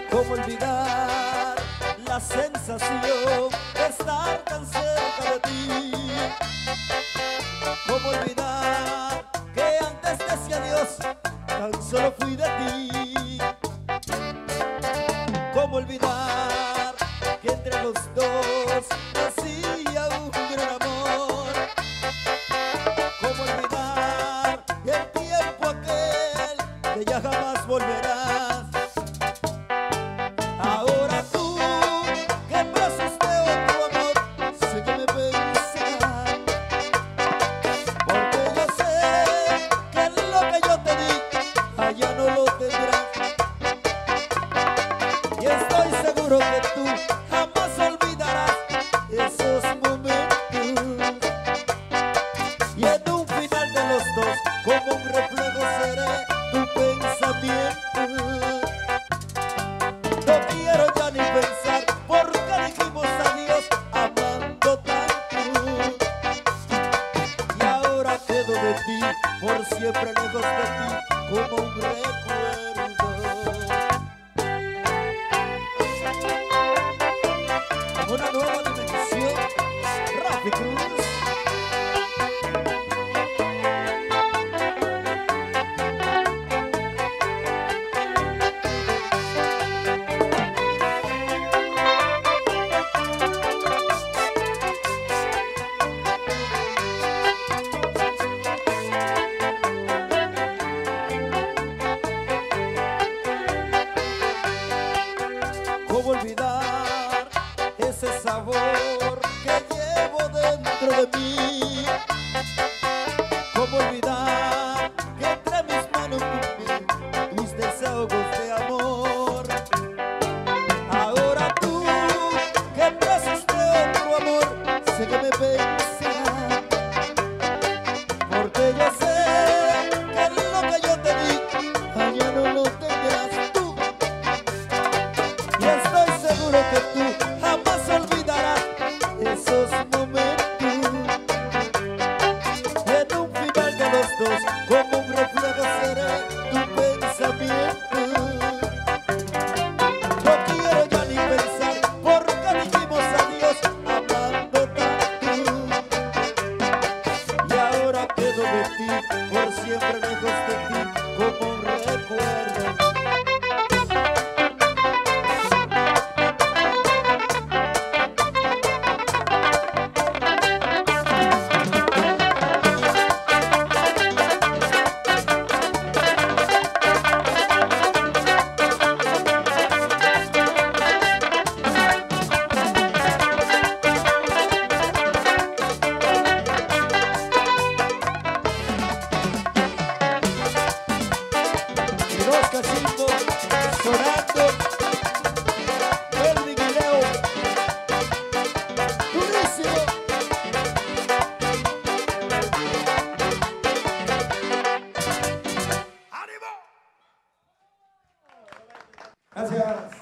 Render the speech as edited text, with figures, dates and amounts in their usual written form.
¿Cómo olvidar la sensación de estar tan cerca de ti? ¿Cómo olvidar que antes decía adiós, tan solo fui de ti? ¿Cómo olvidar que entre los dos nacía un gran amor? ¿Cómo olvidar el tiempo aquel que ya jamás volverás? Ahora tú, que presos de otro amor, sé que me pensarás, porque yo sé que lo que yo te di, allá no lo tendrás. Y estoy seguro que tú jamás olvidarás esos momentos. Y en un final de los dos, como un reflejo seré tu pensamiento. No quiero ya ni pensar por qué dijimos adiós amando tanto. Y ahora quedo de ti, por siempre lejos de ti, como un recuerdo. Una nueva dimensión, Rafi Cruz. ¿Cómo olvidar ese sabor que llevo dentro de mí? ¿Cómo olvidar que entre mis manos mis desahogos de amor? Ahora tú, que presos de otro amor, sé que me pensarás, porque yo sé que lo que yo te di, allá no lo tendrás tú. Y estoy seguro que tú jamás olvidarás esos momentos. En un final de los dos, como un reflejo seré tu pensamiento. No quiero ya ni pensar por qué dijimos adiós amando tanto. Y ahora quedo de ti, por siempre lejos de ti, como un recuerdo. Los casinos sonando, Melvin y Leo, durísimo. ¡Ánimo! Gracias.